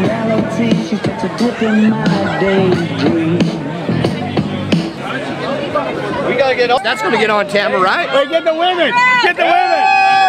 reality. She's just a dip in my daydream. We gotta get on. That's gonna get on camera, right? Hey, get the women! Get the women!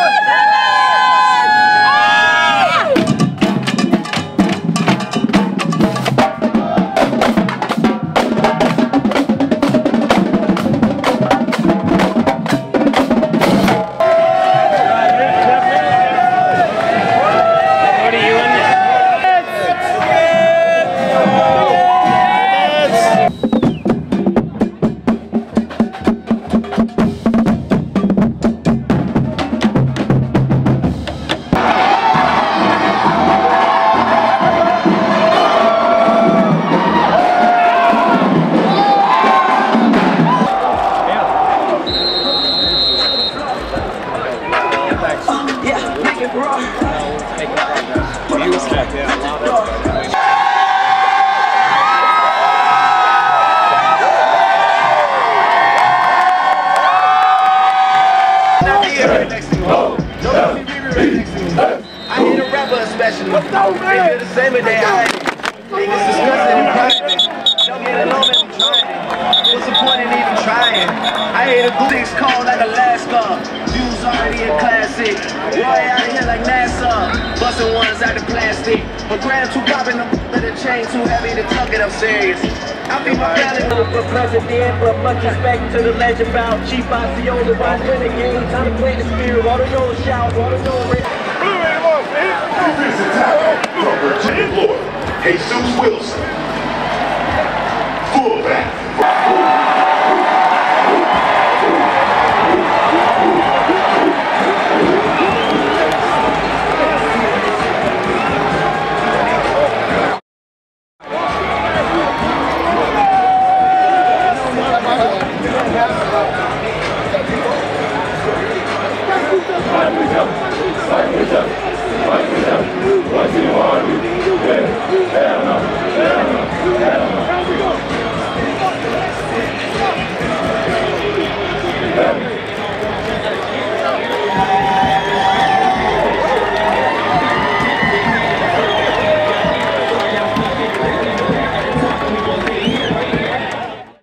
I hit a rapper especially. What's up, man? They feel the same day I niggas discussing in private. Don't get along and I'm trying. What's the point in even trying? I hit a things cold like Alaska. Views already a classic. Roy out here like NASA. Busting ones out of plastic. But grab two popping them with a chain too heavy to tuck it up serious. I be my belly for president, but much respect to the legend about Chief Osceola. Watch win the game, time to play the spirit. All the know shout, all the know rip. Defensive tackle from Virginia, Florida, Jesus Wilson.